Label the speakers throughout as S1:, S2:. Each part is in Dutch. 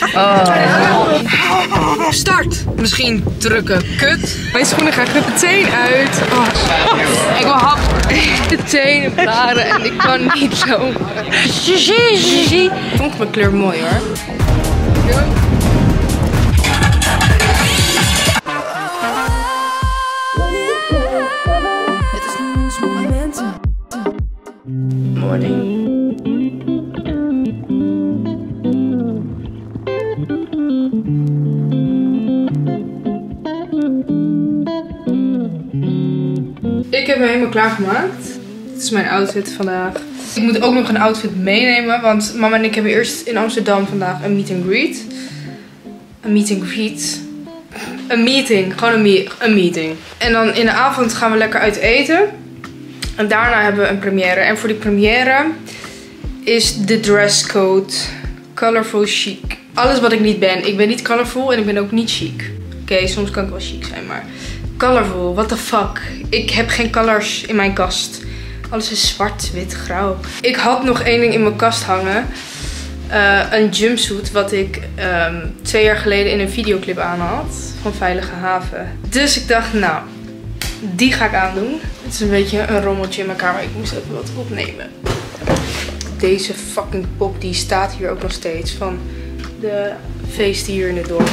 S1: Start! Misschien drukken. Kut. Mijn schoenen gaan meteen uit. Oh. Ik wil hap. De tenen blaren en ik kan niet zo. Ik vond mijn kleur mooi hoor. Morning. Ik heb me helemaal klaargemaakt. Dit is mijn outfit vandaag. Ik moet ook nog een outfit meenemen, want mama en ik hebben eerst in Amsterdam vandaag een meet and greet. Een meet and greet. Een meeting, gewoon een meeting. En dan in de avond gaan we lekker uit eten. En daarna hebben we een première. En voor die première is de dresscode colorful chic. Alles wat ik niet ben. Ik ben niet colorful en ik ben ook niet chic. Oké, soms kan ik wel chic zijn, maar colorful, what the fuck. Ik heb geen colors in mijn kast. Alles is zwart, wit, grauw. Ik had nog één ding in mijn kast hangen. Een jumpsuit wat ik 2 jaar geleden in een videoclip aan had. Van Veilige Haven. Dus ik dacht, nou, die ga ik aandoen. Het is een beetje een rommeltje in mijn kamer. Ik moest even wat opnemen. Deze fucking pop die staat hier ook nog steeds. Van de feesten hier in het dorp.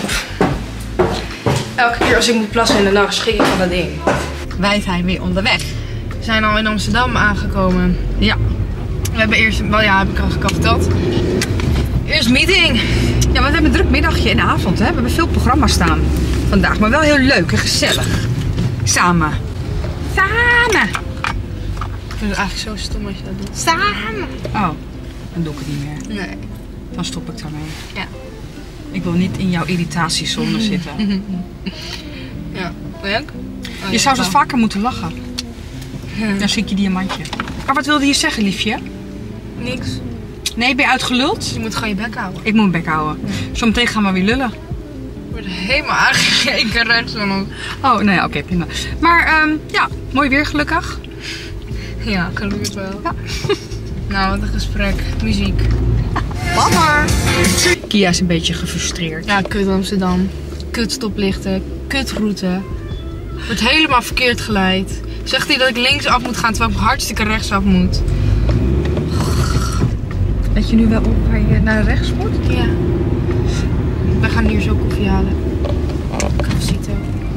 S1: Elke keer als ik moet plassen in de nacht schrik ik van dat ding.
S2: Wij zijn weer onderweg.
S1: We zijn al in Amsterdam aangekomen.
S2: Ja.
S1: We hebben eerst, wel ja, heb ik al verteld. Eerst meeting.
S2: Ja, want we hebben een druk middagje en avond. Hè? We hebben veel programma's staan vandaag. Maar wel heel leuk en gezellig. Samen. Samen.
S1: Ik vind het eigenlijk zo stom als je dat doet.
S2: Samen. Oh, dan doe ik het niet meer.
S1: Nee.
S2: Dan stop ik daarmee.
S1: Ja.
S2: Ik wil niet in jouw irritatiezone zitten.
S1: Ja. Leuk? Oh,
S2: Je zou dus vaker moeten lachen. Dan zie ik je diamantje. Maar wat wilde je zeggen, liefje?
S1: Niks.
S2: Nee, ben je uitgeluld?
S1: Je moet gewoon je bek houden.
S2: Ik moet mijn bek houden. Zometeen gaan we weer lullen.
S1: Ik word helemaal aangekeken rechts en ook.
S2: Oh, nou ja, oké, prima. Maar ja, mooi weer gelukkig.
S1: Ja, gelukkig wel.
S2: Ja.
S1: Nou, wat een gesprek. Muziek.
S2: Papa! Kia is een beetje gefrustreerd.
S1: Ja, kut Amsterdam. Kut stoplichten. Kut route. Wordt helemaal verkeerd geleid. Zegt hij dat ik linksaf moet gaan terwijl ik hartstikke rechtsaf moet.
S2: Weet je nu wel op waar je naar rechts moet?
S1: Ja. We gaan hier zo koffie halen. Cafecito.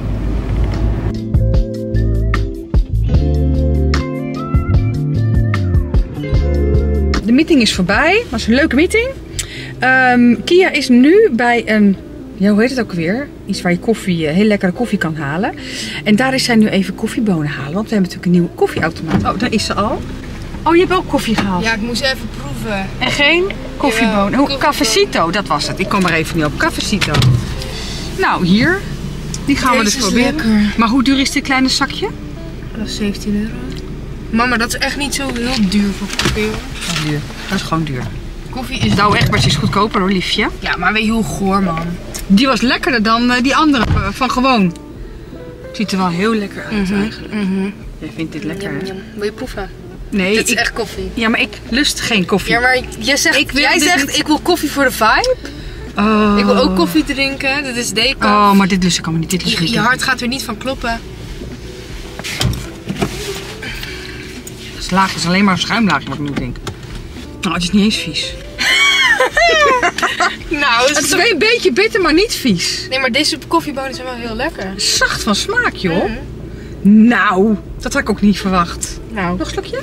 S2: De meeting is voorbij. Het was een leuke meeting. Kia is nu bij een, ja, hoe heet het ook weer? Iets waar je koffie, heel lekkere koffie kan halen. En daar is zij nu even koffiebonen halen. Want we hebben natuurlijk een nieuwe koffieautomaat. Oh, daar is ze al. Oh, je hebt ook koffie gehaald.
S1: Ja, ik moest even proeven.
S2: En geen koffiebonen.
S1: Jawel,
S2: Cafecito, dat was het. Ik kom er even niet op. Cafecito. Nou, hier. Die gaan we dus proberen.
S1: Lekker.
S2: Maar hoe duur is dit kleine zakje?
S1: Dat is 17 euro. Mama, dat is echt niet zo heel duur voor koffie.
S2: Dat is duur. Dat is gewoon duur.
S1: Koffie is
S2: Nou,
S1: duur.
S2: echt, maar het is goedkoper hoor, liefje.
S1: Ja, maar weet je hoe goor, man.
S2: Die was lekkerder dan die andere van gewoon. Ziet er wel heel lekker uit eigenlijk. Jij vindt dit lekker, hè?
S1: Wil je proeven?
S2: Nee,
S1: Dit is echt koffie.
S2: Ja, maar ik lust geen koffie.
S1: Ja, maar jij zegt, ik wil koffie voor de vibe.
S2: Oh.
S1: Ik wil ook koffie drinken. Dit is decaf.
S2: Oh, maar dit lust ik allemaal niet. Dit lust ik
S1: Je
S2: niet.
S1: hart gaat er niet van kloppen.
S2: Het laagje is alleen maar een schuimlaagje wat ik nu denk. Nou, het is niet eens vies.
S1: Nou,
S2: Het is wel een beetje bitter, maar niet vies.
S1: Nee, maar deze koffiebonen zijn wel heel lekker.
S2: Zacht van smaak, joh. Nou, dat had ik ook niet verwacht.
S1: Nou.
S2: Nog een slokje?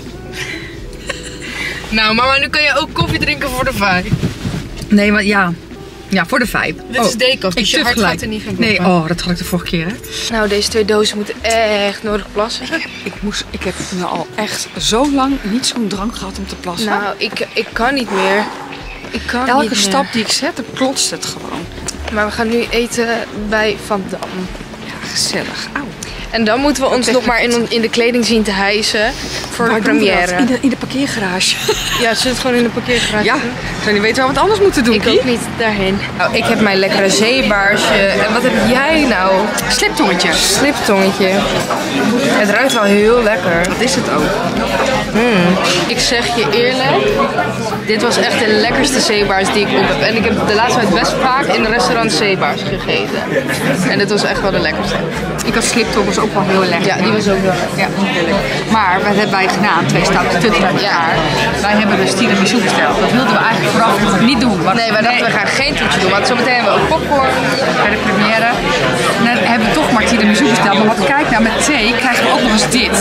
S1: Nou, mama, nu kan je ook koffie drinken voor de vibe.
S2: Nee, maar ja. Ja, voor de vibe.
S1: Dit is decaf, dus je hart gaat er niet van kloppen.
S2: Nee, oh, dat had ik de vorige keer, hè.
S1: Nou, deze 2 dozen moeten echt nodig plassen.
S2: Ik heb nou al echt zo lang niet zo'n drang gehad om te plassen.
S1: Nou, ik kan niet meer. Ik kan niet
S2: Elke
S1: meer.
S2: stap die ik zet, dan klotst het gewoon.
S1: Maar we gaan nu eten bij Van Dam.
S2: Ja, gezellig. Auw.
S1: En dan moeten we ons nog maar in de kleding zien te hijsen voor de première.
S2: In de parkeergarage.
S1: Ja, ze zit gewoon in de parkeergarage.
S2: Ja, ik zou niet weten waar we het anders moeten doen.
S1: Ik ook niet daarheen. Nou, ik heb mijn lekkere zeebaarsje. En wat heb jij nou?
S2: Sliptongetje.
S1: Sliptongetje. Het ruikt wel heel lekker.
S2: Dat is het ook.
S1: Ik zeg je eerlijk, dit was echt de lekkerste zeebaars die ik op heb. En ik heb de laatste tijd best vaak in een restaurant zeebaars gegeten. En dit was echt wel de lekkerste.
S2: Ik had sliptongers ook wel heel lekker.
S1: Ja, die was ook wel lekker.
S2: Ja, natuurlijk. Maar wat hebben wij gedaan? 2 stoute tutten uit elkaar. Wij hebben dus tiramisu besteld. Dat wilden we eigenlijk vooraf niet doen.
S1: Nee, wij dachten we gaan geen toetje doen, want zometeen hebben we ook popcorn.
S2: Bij de première. En dan hebben we toch maar tiramisu besteld. Maar wat kijk nou, met thee krijgen we ook nog eens dit.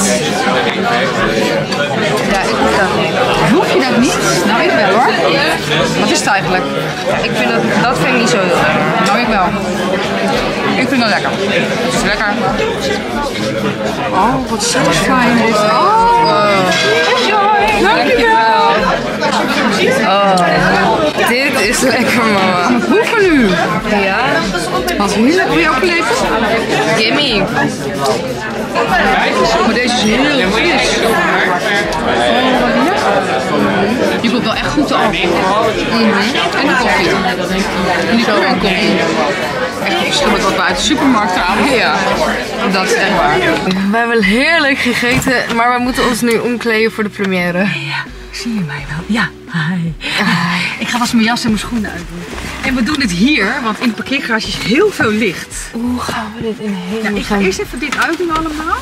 S1: Ja, ik hoef dat niet.
S2: Hoef je dat niet? Nou, ik wel hoor. Wat is het eigenlijk?
S1: Ik vind dat vind ik niet zo heel lekker.
S2: Nou, ik wel. Ik vind dat lekker. Het is lekker. Oh, wat zo fijn dit. Oh, enjoy. Dankjewel.
S1: Oh, dit is lekker, mama.
S2: Proeven nu.
S1: Ja?
S2: Wat heerlijk. Wil je ook leven?
S1: Gimme.
S2: Maar deze is heel fris. Oh, wat lekker. Je komt wel echt goed af. En de koffie. En die curry koffie. Echt verschil met wat we uit de supermarkt halen.
S1: Ja,
S2: Dat is echt waar.
S1: we hebben heerlijk gegeten, maar we moeten ons nu omkleden voor de première.
S2: Ja, zie je mij wel? Ja. Hi. Ik ga vast mijn jas en mijn schoenen uitdoen. En we doen dit hier, want in de parkeergarage is heel veel licht.
S1: Hoe gaan we dit in
S2: Ja,
S1: hemel
S2: ik ga eerst even dit uitdoen allemaal.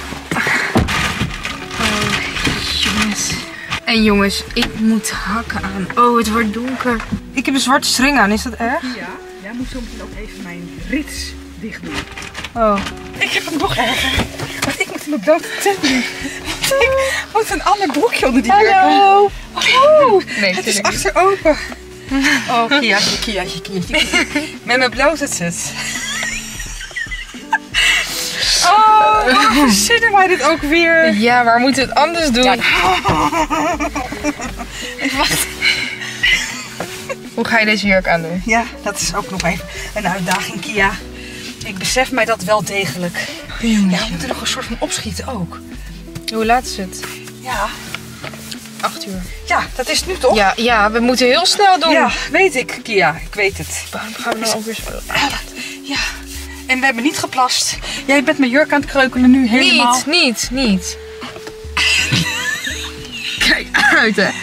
S1: jongens. En jongens, ik moet hakken aan. Oh, het wordt donker. Ik heb een zwarte string aan, is dat erg?
S2: Ja, jij moet zo meteen ook even mijn rits dicht doen.
S1: Oh.
S2: Ik heb het nog erger. Want ik moet in mijn blote tent doen. Ik moet een ander broekje onder die jurk.
S1: Hallo.
S2: Oh,
S1: Nee,
S2: het is
S1: natuurlijk niet.
S2: achter open. Oh, Kiaatje. Met mijn blote tent. Oh, waarom verzinnen wij dit ook weer?
S1: Ja, waar moeten we het anders doen?
S2: Ja. Even wachten.
S1: Hoe ga je deze jurk aandoen?
S2: Ja, dat is ook nog even een uitdaging, Kia. Ik besef mij dat wel degelijk. Ja, we moeten nog een soort van opschieten ook.
S1: Hoe laat is het?
S2: Ja,
S1: 8 uur.
S2: ja, dat is nu toch?
S1: Ja, we moeten heel snel doen.
S2: Ja, weet ik, Kia. Ik weet het.
S1: Waarom gaan we nou ook weer zo?
S2: Ja, en we hebben niet geplast. Jij bent mijn jurk aan het kreukelen nu helemaal.
S1: Niet.
S2: Kijk uit, hè.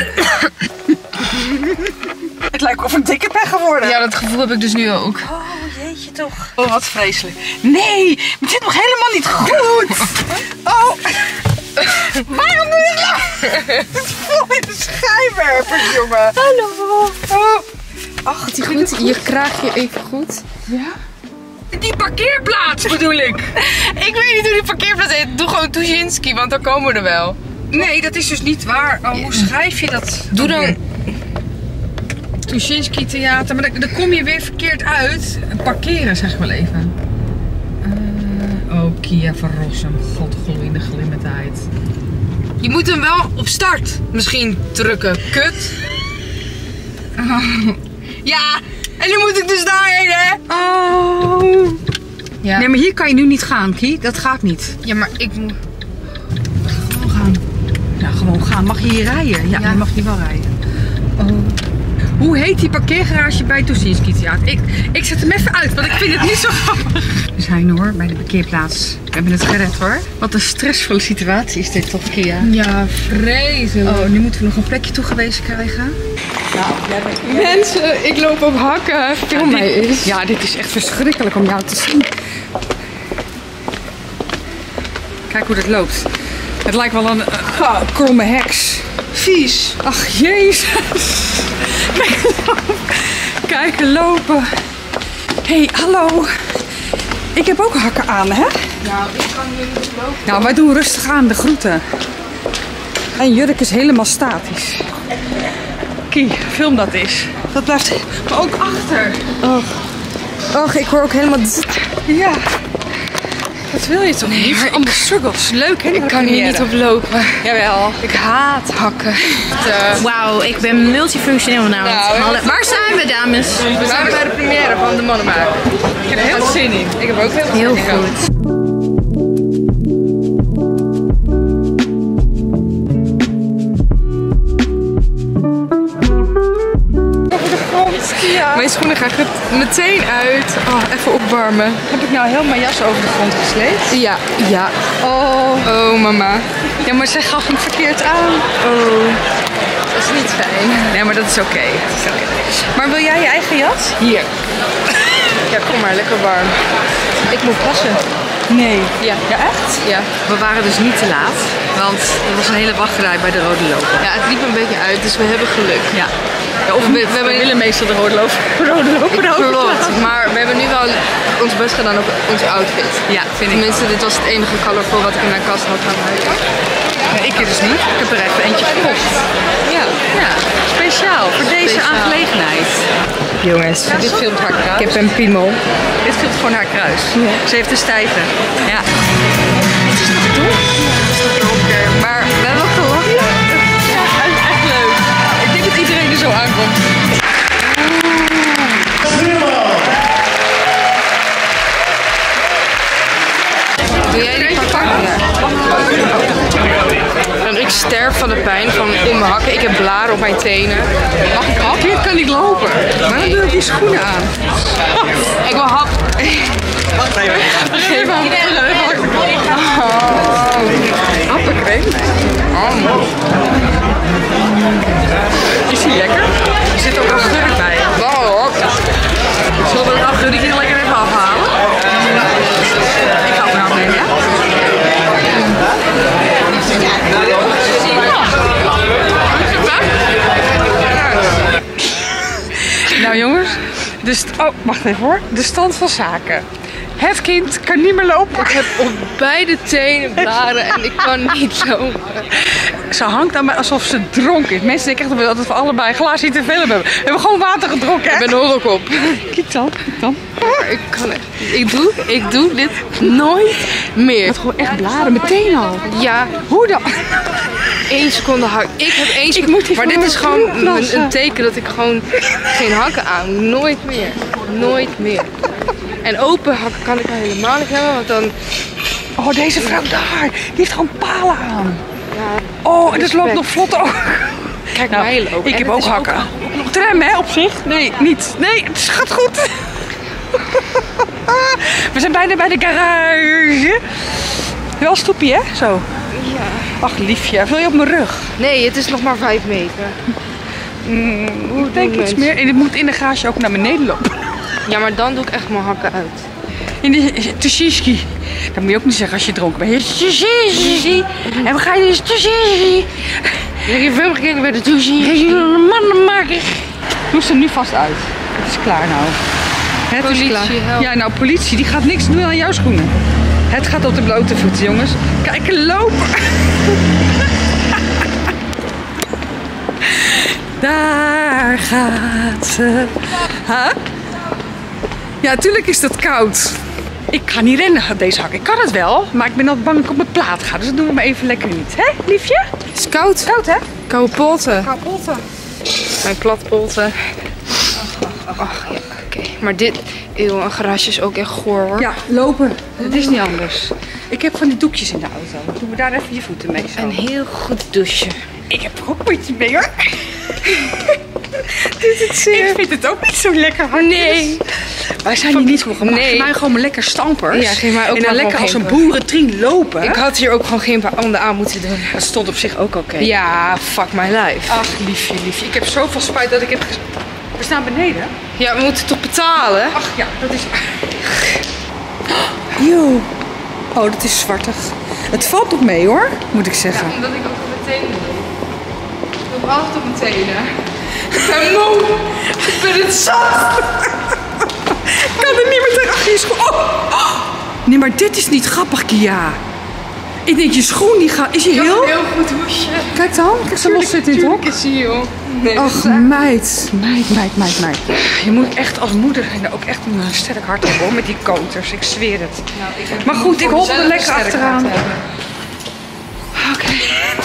S2: Het lijkt of ik dikker ben geworden.
S1: Ja, dat gevoel heb ik dus nu ook.
S2: Oh, jeetje toch. Oh, wat vreselijk. Nee, maar dit nog helemaal niet goed. Oh. Waarom doe je dat? Het is vol in de schijnwerpers, jongen.
S1: Hallo.
S2: Oh. Ach, het
S1: Goed, je kraag je even goed.
S2: Ja? Die parkeerplaats bedoel ik.
S1: Ik weet niet hoe die parkeerplaats heet. Doe gewoon Tuschinski, want dan komen we er wel.
S2: Nee, dat is dus niet waar. Oh, hoe schrijf je dat?
S1: Doe dan...
S2: Tuschinski Theater, maar dan kom je weer verkeerd uit. Parkeren, zeg wel even. Oh, Kia van Rossum. God, gloeiende glimmendheid.
S1: Je moet hem wel op start misschien drukken. Kut. Ja, en nu moet ik dus daarheen, hè?
S2: Oh.
S1: Ja,
S2: Nee, maar hier kan je nu niet gaan, Kie. Dat gaat niet.
S1: ja maar ik moet...
S2: Gewoon gaan. Ja, gewoon gaan. Mag je hier rijden? Ja,
S1: Ja.
S2: je mag hier wel rijden. Oh. Hoe heet die parkeergarage bij Tuschinski Theater? Ik zet hem even uit, want ik vind het niet zo grappig. We zijn hoor, bij de parkeerplaats. We hebben het gered hoor. Wat een stressvolle situatie is dit toch, Kia?
S1: Ja, vreselijk.
S2: Oh, nu moeten we nog een plekje toegewezen krijgen.
S1: Mensen, ik loop op hakken. Film mij eens.
S2: Ja, dit is echt verschrikkelijk om jou te zien. Kijk hoe dat loopt. Het lijkt wel een kromme heks. Vies. Ach, jezus. Kijk lopen. Hé, hey, hallo. Ik heb ook hakken aan, hè?
S1: Nou, ik kan nu niet lopen.
S2: Nou, wij doen rustig aan de groeten. En jurk is helemaal statisch. Kie, film dat eens. Dat blijft me ook achter.
S1: Och, ik hoor ook helemaal...
S2: Ja. Wat wil je toch niet?
S1: maar
S2: Allemaal struggles. Leuk, hè?
S1: Ik kan hier niet op lopen.
S2: Jawel.
S1: Ik haat hakken.
S3: Wauw, ik ben multifunctioneel vanavond.
S1: Nou,
S3: Hallo. Waar zijn we, dames?
S1: We zijn bij de première van De Mannenmaker.
S2: Ik heb heel veel zin in.
S1: Ik heb ook heel veel
S3: Heel
S1: zin in.
S3: goed.
S1: Ja. Mijn schoenen gaan meteen uit. Oh, even opwarmen.
S2: Heb ik nou heel mijn jas over de grond gesleept?
S1: Ja, ja.
S2: Oh,
S1: mama.
S2: Ja, maar ze gaf hem verkeerd aan.
S1: Oh, dat is niet fijn.
S2: Nee, maar dat is oké. Maar wil jij je eigen jas?
S1: Hier. Ja, kom maar, lekker warm. Ik moet passen.
S2: Nee.
S1: Ja.
S2: Ja, echt?
S1: Ja.
S2: We waren dus niet te laat, want er was een hele wachtrij bij de Rode Loper.
S1: Ja, het liep een beetje uit, dus we hebben geluk.
S2: Ja. Ja, of we willen meestal de Rode Loper.
S1: Klopt, maar we hebben nu wel ons best gedaan op onze outfit.
S2: Ja, vind ik.
S1: Tenminste, dit was het enige colorful wat ik in mijn kast had gaan maken.
S2: Nee, ik dus niet. Ik heb er even eentje gekocht.
S1: Ja.
S2: Ja, speciaal voor deze aangelegenheid.
S1: Jongens,
S2: Dit filmt haar kruis.
S1: ik heb een piemel.
S2: Dit filmt gewoon haar kruis.
S1: Ja.
S2: Ze heeft een stijve. Ja. Het is nog donker.
S1: Het is nog donker, maar we hebben ook gelachen.
S2: Ja, echt leuk. Ik denk dat iedereen er zo aankomt.
S1: Doe jij die pakken? En ik sterf van de pijn van in mijn hakken. Ik heb blaren op mijn tenen. Mag ik af?
S2: Dit kan niet lopen. Maar dan doe ik die schoenen aan.
S1: Ik wil hap.
S2: Wacht even. Geef hem. Happencream. Is die lekker? Er zit ook een gurk bij. Zullen we het afgurkje lekker even afhalen? Ik ga het nou nemen, ja? Nou jongens, wacht even hoor. De stand van zaken. Het kind kan niet meer lopen.
S1: Ik heb op beide tenen blaren en ik kan niet lopen.
S2: Ze hangt aan mij alsof ze dronken is. Mensen denken echt dat we allebei een glaasje te veel hebben. We hebben gewoon water gedronken.
S1: Ik ben er ook op.
S2: Kijk dan, kijk dan.
S1: Ik kan echt. Ik doe dit nooit meer.
S2: Het gewoon echt blaren meteen al.
S1: Ja,
S2: Hoe dan?
S1: 1 seconde hak. Ik heb 1 seconde.
S2: moet die
S1: Maar
S2: voor
S1: dit
S2: me
S1: is gewoon
S2: terugplassen.
S1: een teken dat ik gewoon geen hakken aan moet. Nooit meer. Nooit meer. En open hakken kan ik al helemaal niet hebben, want dan...
S2: Oh, deze vrouw daar. Die heeft gewoon palen aan.
S1: Ja,
S2: Oh, en dat
S1: respect.
S2: loopt nog vlot ook.
S1: Kijk
S2: Nou,
S1: mij lopen.
S2: ik
S1: En
S2: heb
S1: het
S2: ook
S1: is
S2: hakken. Ook nog tram, hè, op zich? Nee, niet. Nee, het gaat goed. We zijn bijna bij de garage. Wel stoepie, hè? Zo.
S1: Ja.
S2: Ach, liefje. Wil je op mijn rug?
S1: Nee, het is nog maar 5 meter.
S2: Ik denk iets meer. En het moet in de garage ook naar beneden lopen.
S1: Ja, maar dan doe ik echt mijn hakken uit.
S2: In de Tsushiki. Dat moet je ook niet zeggen als je dronken bent. Tsushiki. En we gaan dus Tsushiki.
S1: Ik heb veel gekeken bij de douche.
S2: Mannen maken. Doe ze nu vast uit. Het is klaar nou. Het
S1: Politie,
S2: is klaar.
S1: help.
S2: Ja, nou, politie die gaat niks doen aan jouw schoenen. Het gaat op de blote voeten, jongens. Kijk, lopen. Daar gaat ze. Huh? Ja, natuurlijk is dat koud. Ik ga niet rennen op deze hak. Ik kan het wel, maar ik ben altijd bang dat ik op mijn plaat ga. Dus dat doen we maar even lekker niet. Hè, liefje?
S1: Het is koud.
S2: Koud, hè?
S1: Koude polten.
S2: Kapotten.
S1: Mijn platpolten. Ach, ja, oké. Maar dit, eeuw, een garage is ook echt goor, hoor.
S2: Ja, lopen. Het is niet anders. Ik heb van die doekjes in de auto. Doe we daar even je voeten mee zo.
S1: Een heel goed douchen.
S2: Ik heb er ook een beetje mee, hoor. Ik vind het ook niet zo lekker.
S1: Nee.
S2: Wij zijn hier niet voor gemaakt.
S1: Nee.
S2: Geef mij gewoon lekker stampers.
S1: Ja, geef mij ook
S2: en dan
S1: maar
S2: lekker
S1: gewoon
S2: als een
S1: gimpen.
S2: boerentrien lopen.
S1: Ik had hier ook gewoon geen handen aan moeten doen.
S2: Dat stond op zich ook oké.
S1: Ja, fuck my life.
S2: Ach, liefje, liefje. Ik heb zoveel spijt dat ik heb... We staan beneden.
S1: Ja, we moeten toch betalen?
S2: Ach ja, dat is... Yo. Oh, dat is zwartig. Het valt nog mee, hoor. Moet ik zeggen.
S1: Ja, omdat ik ook op mijn tenen doe. Ik doe altijd op mijn tenen. Ik ben moe. Ik ben het zat.
S2: Ik kan er niet meer tegen achter je schoen. Oh. Nee, maar dit is niet grappig, Kia. Ik denk, je schoen die gaat... Is je
S1: Ik heb
S2: heel...
S1: een heel goed hoesje.
S2: Kijk dan. Kijk, ze los zit in het hok.
S1: Tuurlijk is hij, joh. Nee,
S2: Ach, meid. Je moet echt als moeder ook echt een sterk hart hebben, hoor, met die koters. Ik zweer het.
S1: Nou,
S2: Maar goed, ik hobbel er lekker achteraan.
S1: Oké.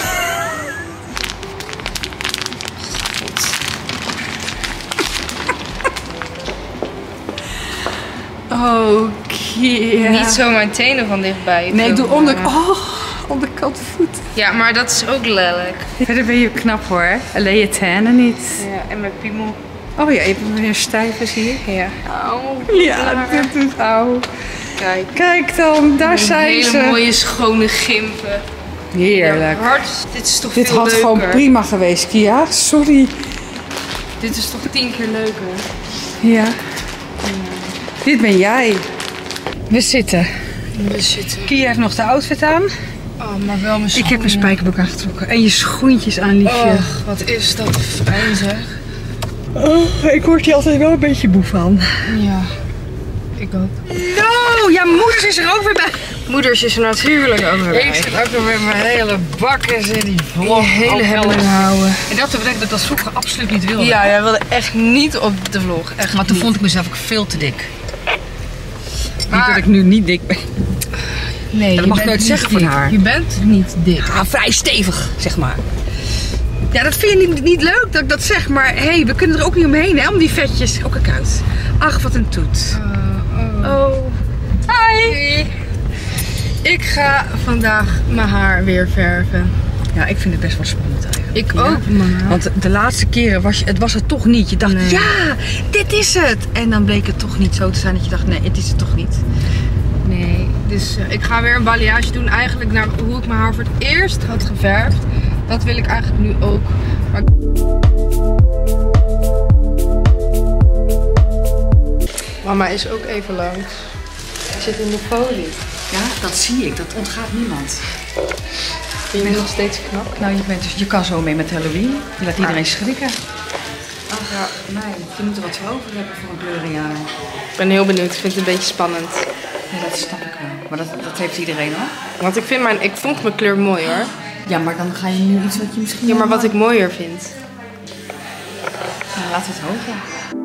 S2: Oh, Kia.
S1: Niet zo mijn tenen van dichtbij.
S2: Nee, ik doe onderkant voet.
S1: Ja, maar dat is ook lelijk.
S2: Verder ben je knap, hoor. Alleen je tenen niet.
S1: Ja, en mijn piemel.
S2: Oh ja, even weer stijven zie ik.
S1: Ja.
S2: Ja, dit is auw.
S1: Kijk.
S2: Kijk dan, daar zijn ze.
S1: Hele mooie schone gimpen.
S2: Heerlijk.
S1: Ja, dit is toch
S2: Dit
S1: veel
S2: had
S1: leuker.
S2: gewoon prima geweest, Kia. Sorry.
S1: Dit is toch 10 keer leuker.
S2: Ja. Dit ben jij. We zitten. Kia heeft nog de outfit aan.
S1: Oh, maar wel mijn schoenen.
S2: Ik heb een spijkerbroek aangetrokken. En je schoentjes aan, liefje.
S1: Och, wat is dat fijn zeg.
S2: Oh, ik word hier altijd wel een beetje moe van.
S1: Ja, ik ook.
S2: No, ja, moeders is er ook weer bij.
S1: Moeders is er natuurlijk ook weer bij.
S2: Ik zit ook nog met mijn hele bakken in die vlog.
S1: Die hele hemmeling houden.
S2: En dat betekent dat ik dat vroeger absoluut niet wilde.
S1: Ja, jij wilde echt niet op de vlog. Echt
S2: Maar toen
S1: niet.
S2: vond ik mezelf ook veel te dik.
S1: Maar-
S2: Niet dat ik nu niet dik ben.
S1: Nee,
S2: dat mag ik nooit zeggen van haar.
S1: Je bent niet dik.
S2: Ja, vrij stevig, zeg maar. Ja, dat vind je niet leuk dat ik dat zeg, maar hé, we kunnen er ook niet omheen, hè, om die vetjes. Ook een kuit. Ach, wat een toet.
S1: Oh. Hi. Ik ga vandaag mijn haar weer verven.
S2: Ja, ik vind het best wel spannend eigenlijk.
S1: Ik
S2: Ja.
S1: ook, mama.
S2: Want de laatste keren was het toch niet. Je dacht,
S1: Nee.
S2: ja, dit is het. En dan bleek het toch niet zo te zijn dat je dacht, nee, het is het toch niet.
S1: Nee, dus ik ga weer een balayage doen. Eigenlijk naar hoe ik mijn haar voor het eerst had geverfd. Dat wil ik eigenlijk nu ook. Maar... Mama is ook even langs. Ik zit in de folie.
S2: Ja, dat zie ik. Dat ontgaat niemand.
S1: Vind je nog steeds knap?
S2: Nou, je kan zo mee met Halloween. Je laat iedereen schrikken. Ach,
S1: Ja.
S2: nee, je moet er wat voor over hebben voor een kleurjaar.
S1: Ik ben heel benieuwd. Ik vind het een beetje spannend.
S2: Ja, dat snap ik wel. Maar dat heeft iedereen hoor.
S1: Want ik vond mijn kleur mooi hoor.
S2: Ja, maar dan ga je nu iets wat je misschien...
S1: Ja, maar wat ik mooier vind.
S2: Nou, laten we het hopen.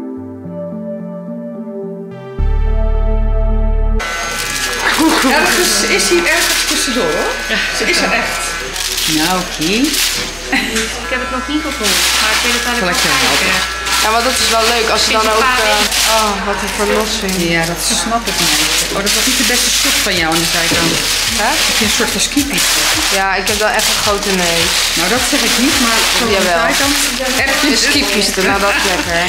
S2: Ja, dat is hier ergens tussendoor hoor. Ze is er echt. Nou, Kie.
S3: Ik heb het nog niet gevonden, maar ik wil het eigenlijk
S2: Zal ik je
S3: wel kijken.
S1: Ja, maar dat is wel leuk als je dan ook... oh, wat een verlossing.
S2: Ja, dat snap ik niet. Oh, dat was niet de beste shot van jou aan de zijkant.
S1: Hè?
S2: Heb je een soort van skipies?
S1: Ja, ik heb wel echt een grote neus.
S2: Nou, dat zeg ik niet, maar zo aan de
S1: Jawel.
S2: zijkant.
S1: De skiepjes, nou dat is lekker.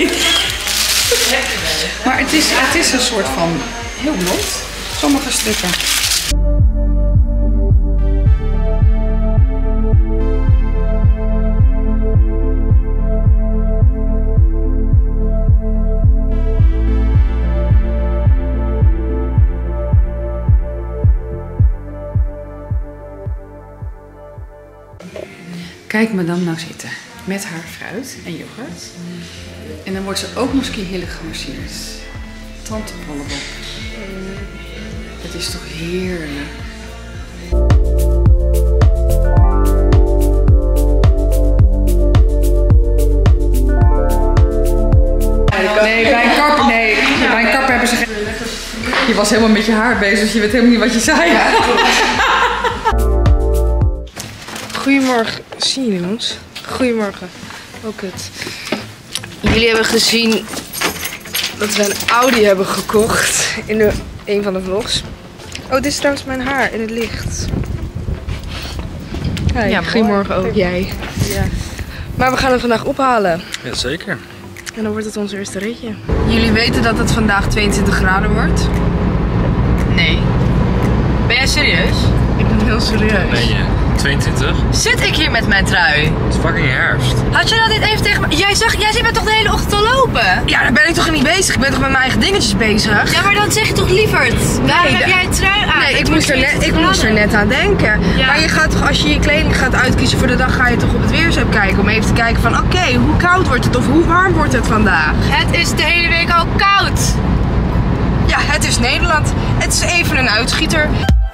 S2: Maar het is een soort van heel blond. Sommige stukken. Kijk madame nou zitten. Met haar fruit en yoghurt. En dan wordt ze ook nog eens een keer heerlijk gemasseerd. Tante Pollebop. Het is toch heerlijk. Nee, bij een kapper, bij een kapper hebben ze geen... Je was helemaal met je haar bezig, dus je weet helemaal niet wat je zei.
S1: Goedemorgen. Zien jullie ons? Goedemorgen. Oh, kut. Jullie hebben gezien dat we een Audi hebben gekocht in een van de vlogs. Oh, dit is trouwens mijn haar in het licht. Hey,
S3: Ja,
S1: goedemorgen ook jij. Ja. Maar we gaan hem vandaag ophalen.
S4: Jazeker.
S1: En dan wordt het ons eerste ritje. Jullie weten dat het vandaag 22 graden wordt?
S3: Nee. Ben jij serieus?
S1: Ik ben heel serieus.
S4: Ben je 22?
S3: Zit ik hier met mijn trui?
S4: Het is fucking herfst.
S3: Had je dat niet even tegen me... Jij ziet me toch de hele ochtend al lopen?
S1: Ja, daar ben ik toch niet bezig. Ik ben toch met mijn eigen dingetjes bezig.
S3: Ja, maar dan zeg je toch lieverd. Waarom heb jij een trui aan?
S1: Nee,
S3: Het
S1: ik
S3: wordt
S1: moest er net aan denken.
S3: Ja.
S1: Maar je gaat toch, als je je kleding gaat uitkiezen voor de dag, ga je toch op het weersapp kijken. Om even te kijken van, oké, hoe koud wordt het of hoe warm wordt het vandaag?
S3: Het is de hele week al koud.
S1: Ja, het is Nederland. Het is even een uitschieter.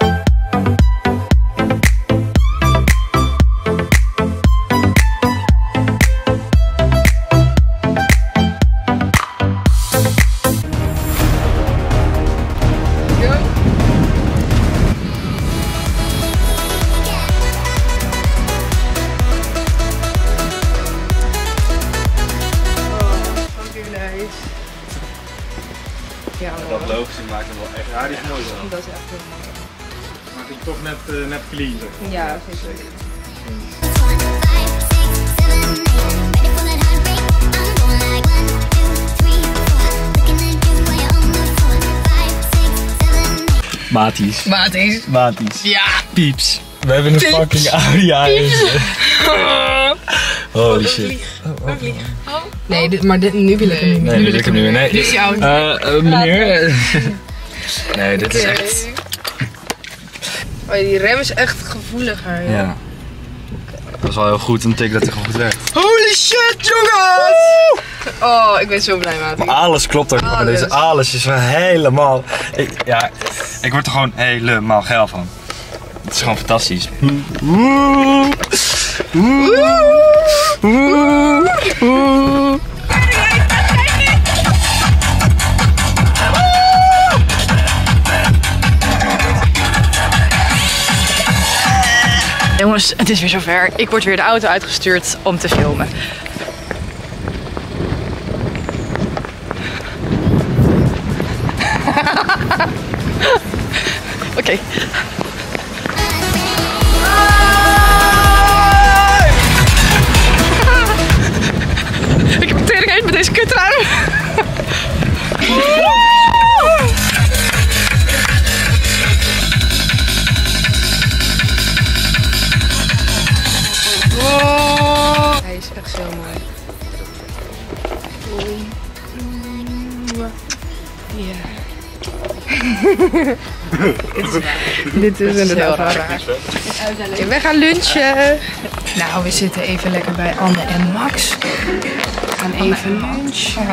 S1: Ja,
S4: Dat logisch maakt hem wel echt. Ja, die is mooi zo.
S1: dat is echt heel mooi.
S4: Maakt hem toch net clean.
S1: Ja, vind ik.
S5: Ready for that heartbreak, I'm going like 1, Maties.
S2: Maties.
S5: Maties.
S2: Ja.
S5: Pieps. We hebben een fucking Audi A1. Holy shit.
S2: Nee, maar nu wil ik hem niet meer.
S5: Nee, nu wil ik hem niet meer. Nee.
S2: Dit is jouw.
S5: Meneer. Nee, dit is echt...
S1: Oh, die rem is echt gevoeliger. Ja.
S5: Ja. Dat is wel heel goed, een tik dat hij gewoon goed werkt.
S2: Holy shit, jongens! Oh, ik ben zo blij, maat.
S5: Maar alles klopt ook. Maar deze alles is wel helemaal... Ik word er gewoon helemaal geil van. Het is gewoon fantastisch.
S2: Jongens, het is weer zover. Ik word weer de auto uitgestuurd om te filmen. Oké. Ik heb tering heet met deze kuttrui.
S1: Hij is echt zo mooi. Ja. Dit is inderdaad wel raar. Okay, we gaan lunchen. Nou, we zitten even lekker bij Anne en Max. We gaan even lunchen.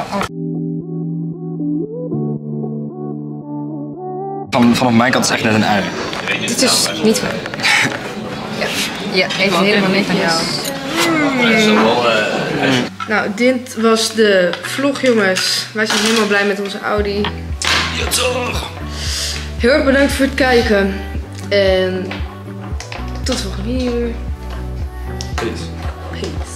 S5: Vanaf mijn kant is het echt net een ui.
S1: Dit is niet waar. Ja, even helemaal netjes. Nou, dit was de vlog, jongens. Wij zijn helemaal blij met onze Audi.
S5: Ja, toch!
S1: Heel erg bedankt voor het kijken. En tot de volgende video.
S5: Peace.
S1: Peace.